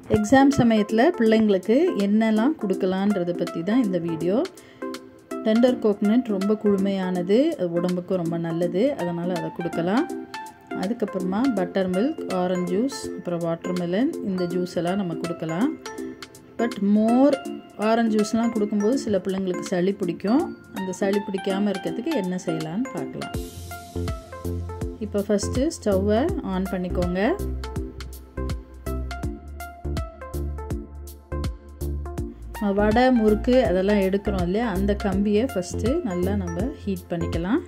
Exam சமயத்தில் பிள்ளைங்களுக்கு என்னெல்லாம் கொடுக்கலான்றதை பற்றி தான் இந்த வீடியோ. டெண்டர் கோகனட் ரொம்ப குளுமையானது, அது உடம்புக்கு ரொம்ப நல்லது, அதனால் அதை கொடுக்கலாம். அதுக்கப்புறமா பட்டர் மில்க், ஆரஞ்ச் ஜூஸ், அப்புறம் வாட்டர்மெலன், இந்த ஜூஸ் எல்லாம் நம்ம கொடுக்கலாம். பட் மோர் ஆரஞ்ச் ஜூஸ்லாம் கொடுக்கும்போது சில பிள்ளைங்களுக்கு சளி பிடிக்கும். அந்த சளி பிடிக்காமல் இருக்கிறதுக்கு என்ன செய்யலான்னு பார்க்கலாம். இப்போ ஃபஸ்ட்டு ஸ்டவ்வை ஆன் பண்ணிக்கோங்க. வடை, முறுக்கு அதெல்லாம் எடுக்கிறோம் இல்லையா, அந்த கம்பியை ஃபஸ்ட்டு நல்லா நம்ம ஹீட் பண்ணிக்கலாம்.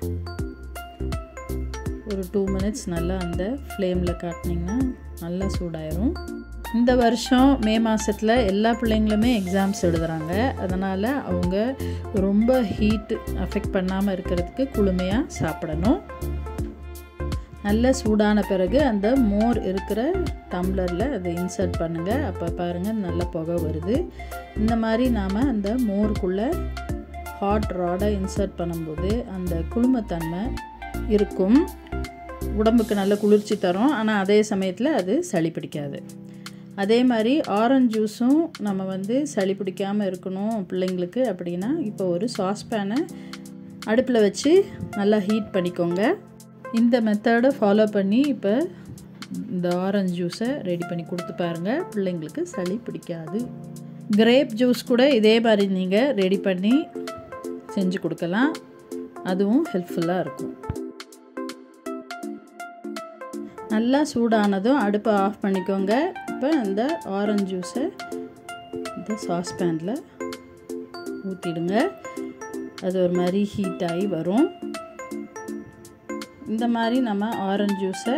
ஒரு 2 minutes நல்லா அந்த ஃப்ளேமில் காட்டினீங்கன்னா நல்லா சூடாயிரும். இந்த வருஷம் மே மாதத்தில் எல்லா பிள்ளைங்களுமே எக்ஸாம்ஸ் எழுதுகிறாங்க. அதனால் அவங்க ரொம்ப ஹீட் அஃபெக்ட் பண்ணாமல் இருக்கிறதுக்கு குளுமையாக சாப்பிடணும். நல்ல சூடான பிறகு அந்த மோர் இருக்கிற டம்ளரில் அதை இன்சர்ட் பண்ணுங்கள். அப்போ பாருங்கள் நல்ல புகை வருது. இந்த மாதிரி நாம் அந்த மோருக்குள்ளே ஹாட் ராடை இன்சர்ட் பண்ணும்போது அந்த குளுமைத்தன்மை இருக்கும். உடம்புக்கு நல்ல குளிர்ச்சி தரும். ஆனால் அதே சமயத்தில் அது சளி பிடிக்காது. அதே மாதிரி ஆரஞ்ச் ஜூஸும் நம்ம சளி பிடிக்காமல் இருக்கணும் பிள்ளைங்களுக்கு அப்படின்னா, இப்போ ஒரு சாஸ்பேனை அடுப்பில் வச்சு நல்லா ஹீட் பண்ணிக்கோங்க. இந்த மெத்தடை ஃபாலோ பண்ணி இப்போ இந்த ஆரஞ்ச் ஜூஸை ரெடி பண்ணி கொடுத்து பாருங்கள். பிள்ளைங்களுக்கு சளி பிடிக்காது. கிரேப் ஜூஸ் கூட இதே மாதிரி நீங்கள் ரெடி பண்ணி செஞ்சு கொடுக்கலாம். அதுவும் ஹெல்ப்ஃபுல்லாக இருக்கும். நல்லா சூடானதும் அடுப்பை ஆஃப் பண்ணிக்கோங்க. இப்போ அந்த ஆரஞ்ச் ஜூஸை இந்த சாஸ்பேனில் ஊற்றிடுங்க. அது ஒரு மாதிரி ஹீட் ஆகி வரும். இந்த மாதிரி நம்ம ஆரஞ்ச் ஜூஸை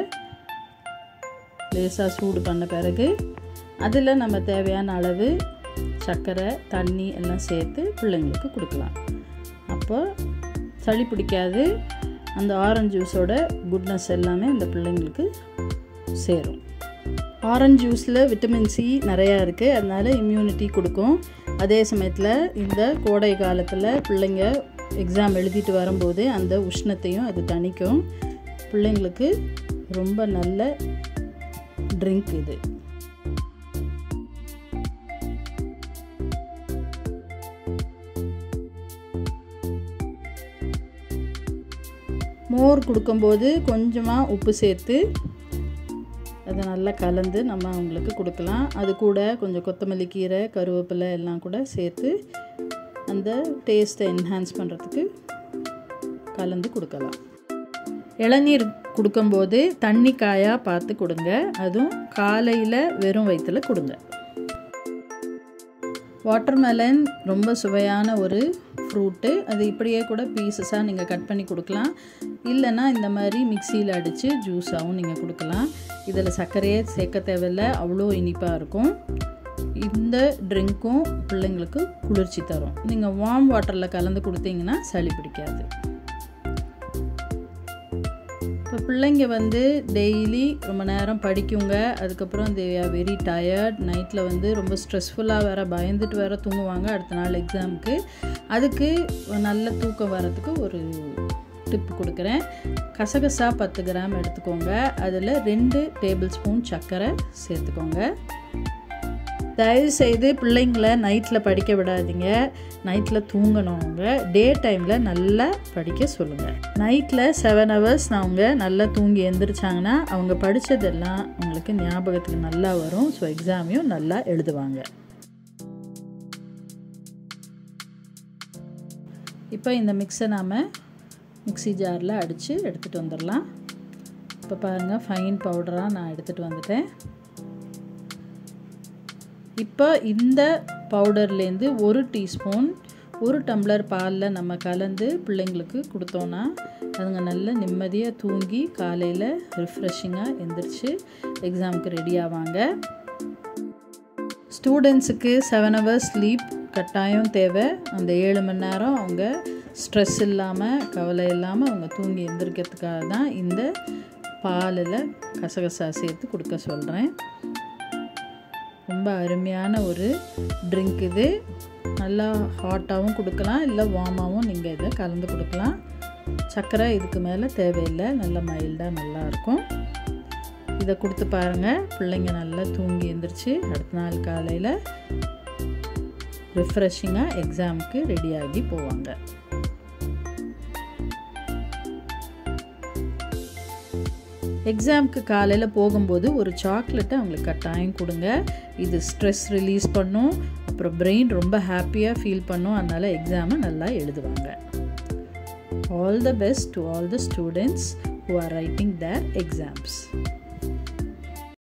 லேசாக சூடு பண்ண பிறகு அதில் நம்ம தேவையான அளவு சர்க்கரை, தண்ணி எல்லாம் சேர்த்து பிள்ளைங்களுக்கு கொடுக்கலாம். அப்போ சளி பிடிக்காது. அந்த ஆரஞ்ச் ஜூஸோட குட்னஸ் எல்லாமே அந்த பிள்ளைங்களுக்கு சேரும். ஆரஞ்ச் ஜூஸில் விட்டமின் சி நிறையா இருக்குது. அதனால் இம்யூனிட்டி கொடுக்கும். அதே சமயத்தில் இந்த கோடை காலத்தில் பிள்ளைங்க எக்ஸாம் எழுதிட்டு வரும்போது அந்த உஷ்ணத்தையும் அது தணிக்கும். பிள்ளைங்களுக்கு ரொம்ப நல்ல ட்ரிங்க் இது. மோர் கொடுக்கும்போது கொஞ்சமாக உப்பு சேர்த்து அதை நல்லா கலந்து நம்ம அவங்களுக்கு கொடுக்கலாம். அது கூட கொஞ்சம் கொத்தமல்லி கீரை, கருவேப்பிலை எல்லாம் கூட சேர்த்து அந்த டேஸ்ட்டை என்ஹான்ஸ் பண்ணுறதுக்கு கலந்து கொடுக்கலாம். இளநீர் கொடுக்கும்போது தண்ணி காயாக பார்த்து கொடுங்க. அதுவும் காலையில் வெறும் வயிற்றில் கொடுங்க. வாட்டர்மெலன் ரொம்ப சுவையான ஒரு ஃப்ரூட்டு. அது இப்படியே கூட பீசஸாக நீங்கள் கட் பண்ணி கொடுக்கலாம். இல்லைன்னா இந்த மாதிரி மிக்சியில் அடித்து ஜூஸாகவும் நீங்கள் கொடுக்கலாம். இதில் சர்க்கரையே சேர்க்க தேவையில்லை, அவ்வளோ இனிப்பாக இருக்கும். இந்த ட்ரிங்க்கும் பிள்ளைங்களுக்கு குளிர்ச்சி தரும். நீங்கள் வார்ம் வாட்டரில் கலந்து கொடுத்தீங்கன்னா சளி பிடிக்காது. இப்போ பிள்ளைங்க டெய்லி ரொம்ப நேரம் படிக்குங்க. அதுக்கப்புறம் தே ஆர் வெரி டயர்ட். நைட்டில் ரொம்ப ஸ்ட்ரெஸ்ஃபுல்லாக வேறு பயந்துட்டு வேறு தூங்குவாங்க அடுத்த நாள் எக்ஸாமுக்கு. அதுக்கு நல்ல தூக்கம் வர்றதுக்கு ஒரு டிப் கொடுக்குறேன். கசகசா 10 கிராம் எடுத்துக்கோங்க. அதில் 2 டேபிள் ஸ்பூன் சர்க்கரை சேர்த்துக்கோங்க. தயவுசெய்து பிள்ளைங்கள நைட்டில் படிக்க விடாதீங்க. நைட்டில் தூங்கணுங்க. டே டைமில் நல்லா படிக்க சொல்லுங்கள். நைட்டில் 7 hours அவங்க நல்லா தூங்கி எழுந்திரிச்சாங்கன்னா அவங்க படித்ததெல்லாம் அவங்களுக்கு ஞாபகத்துக்கு நல்லா வரும். ஸோ எக்ஸாமையும் நல்லா எழுதுவாங்க. இப்போ இந்த மிக்ஸை நாம் மிக்ஸி ஜாரில் அடித்து எடுத்துகிட்டு வந்துடலாம். இப்போ பாருங்கள், ஃபைன் பவுடராக நான் எடுத்துகிட்டு வந்துட்டேன். இப்போ இந்த பவுடர்லேருந்து 1 டீஸ்பூன் 1 டம்ளர் பாலில் நம்ம கலந்து பிள்ளைங்களுக்கு கொடுத்தோன்னா அதுங்க நல்ல நிம்மதியாக தூங்கி காலையில் ரிஃப்ரெஷிங்காக எந்திரிச்சு எக்ஸாமுக்கு ரெடி ஆவாங்க. ஸ்டூடெண்ட்ஸுக்கு 7 hours ஸ்லீப் கட்டாயம் தேவை. அந்த 7 மணி நேரம் அவங்க ஸ்ட்ரெஸ் இல்லாமல், கவலை இல்லாமல் அவங்க தூங்கி எந்திரிக்கிறதுக்காக தான் இந்த பாலில் கசகசா சேர்த்து கொடுக்க சொல்கிறேன். ரொம்ப அருமையான ஒரு ட்ரிங்க் இது. நல்லா ஹாட்டாகவும் கொடுக்கலாம், இல்லை வார்மாகவும் நீங்கள் இதை கலந்து கொடுக்கலாம். சர்க்கரை இதுக்கு மேலே தேவையில்லை, நல்லா மைல்டாக நல்லாயிருக்கும். இதை கொடுத்து பாருங்கள், பிள்ளைங்க நல்லா தூங்கி எழுந்திரிச்சு அடுத்த நாள் காலையில் ரிஃப்ரெஷிங்காக எக்ஸாமுக்கு ரெடியாகி போவாங்க. எக்ஸாமுக்கு காலையில் போகும்போது ஒரு சாக்லேட்டை அவங்களுக்கு கட்டாயம் கொடுங்க. இது ஸ்ட்ரெஸ் ரிலீஸ் பண்ணும், அப்புறம் பிரெயின் ரொம்ப ஹாப்பியாக ஃபீல் பண்ணும். அதனால் எக்ஸாமை நல்லா எழுதுவாங்க. All the best to all the students who are writing their exams.